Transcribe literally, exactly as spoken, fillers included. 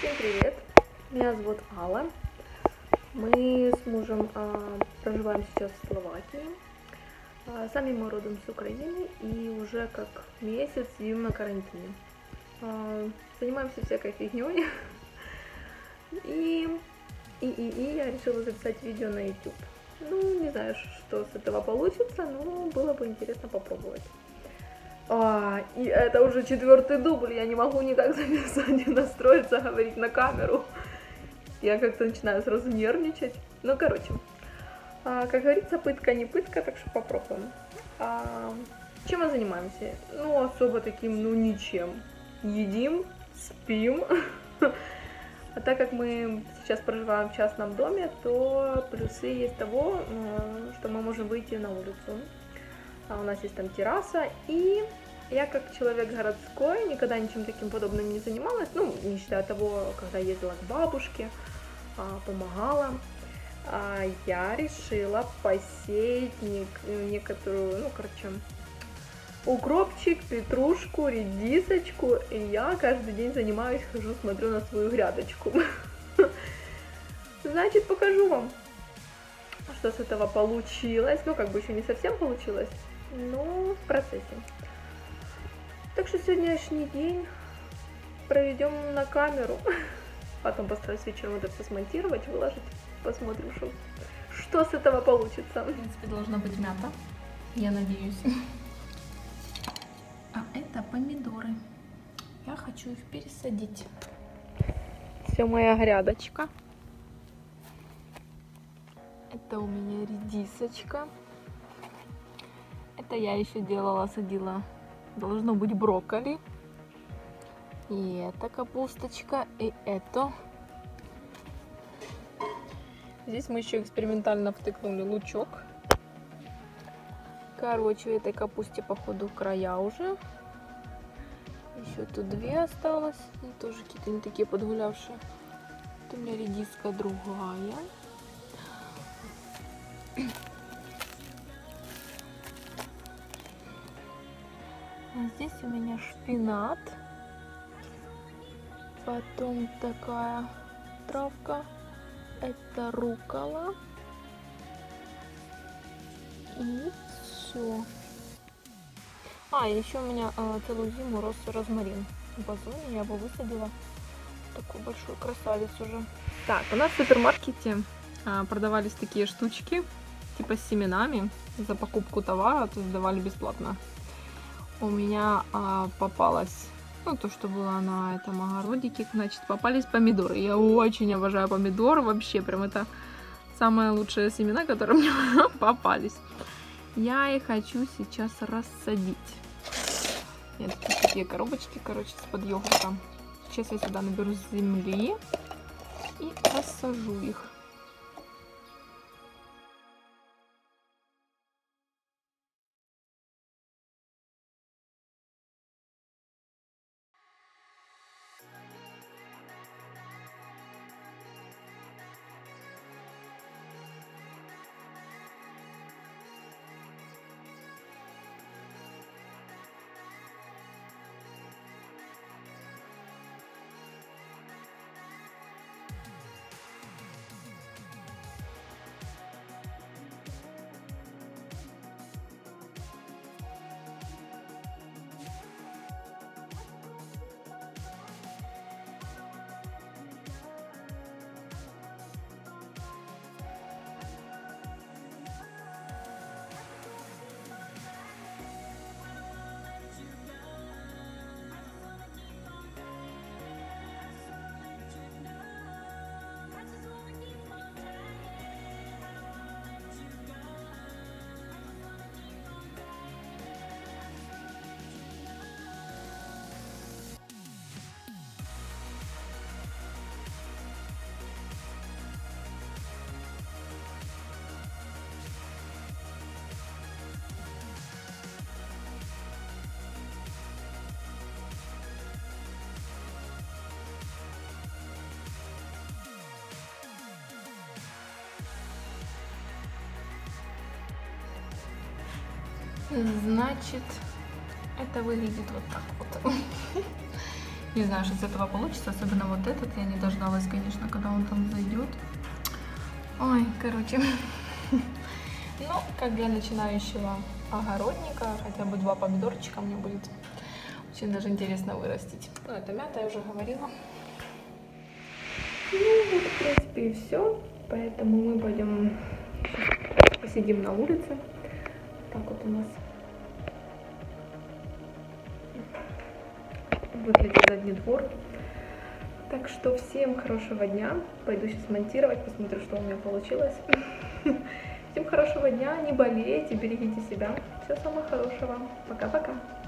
Всем привет! Меня зовут Алла. Мы с мужем а, проживаем сейчас в Словакии. А, сами мы родом с Украины и уже как месяц сидим на карантине. А, занимаемся всякой фигней. И, и, и, и я решила записать видео на YouTube. Ну, не знаю, что с этого получится, но было бы интересно попробовать. А, и это уже четвертый дубль, я не могу никак записать и настроиться, говорить на камеру. Я как-то начинаю сразу нервничать. Ну, короче, а, как говорится, пытка не пытка, так что попробуем. А, чем мы занимаемся? Ну, особо таким, ну, ничем. Едим, спим. А так как мы сейчас проживаем в частном доме, то плюсы есть того, что мы можем выйти на улицу. А у нас есть там терраса, и я как человек городской никогда ничем таким подобным не занималась, ну, не считая того, когда ездила к бабушке, помогала. Я решила посеять некоторую, ну, короче, укропчик, петрушку, редисочку, и я каждый день занимаюсь, хожу, смотрю на свою грядочку. Значит, покажу вам, что с этого получилось. Ну, как бы еще не совсем получилось, но в процессе. Так что сегодняшний день проведем на камеру. Потом постараюсь вечером это все смонтировать, выложить. Посмотрим, что, что с этого получится. В принципе, должна быть мята, я надеюсь. А это помидоры. Я хочу их пересадить. Все моя грядочка. Это у меня редисочка. Это я еще делала, садила, должно быть, брокколи. И это капусточка, и это. Здесь мы еще экспериментально втыкнули лучок. Короче, этой капусте, походу, края уже. Еще тут две осталось. И тоже какие-то не такие подгулявшие. Это у меня редиска другая. А здесь у меня шпинат. Потом такая травка. Это руккола. И все. А, еще у меня а, целую зиму рос розмарин в вазоне. Я его высадила. Такой большой красавец уже. Так, у нас в супермаркете а, продавались такие штучки, типа с семенами. За покупку товара, то есть давали бесплатно. У меня а, попалось, ну, то, что было на этом огородике, значит, попались помидоры. Я очень обожаю помидоры, вообще, прям это самые лучшие семена, которые мне попались. Я их хочу сейчас рассадить. Нет, такие коробочки, короче, с-под йогурта. Сейчас я сюда наберу земли и рассажу их. Значит, это выглядит вот так вот. Не знаю, что из этого получится, особенно вот этот. Я не дождалась, конечно, когда он там зайдет. Ой, короче. Ну, как для начинающего огородника, хотя бы два помидорчика мне будет очень даже интересно вырастить. Ну, это мята, я уже говорила. Ну, вот, в принципе, и все. Поэтому мы пойдем посидим на улице. Так вот у нас выглядит задний двор. Так что всем хорошего дня. Пойду сейчас монтировать, посмотрю, что у меня получилось. Всем хорошего дня, не болейте, берегите себя. Всего самого хорошего. Пока-пока.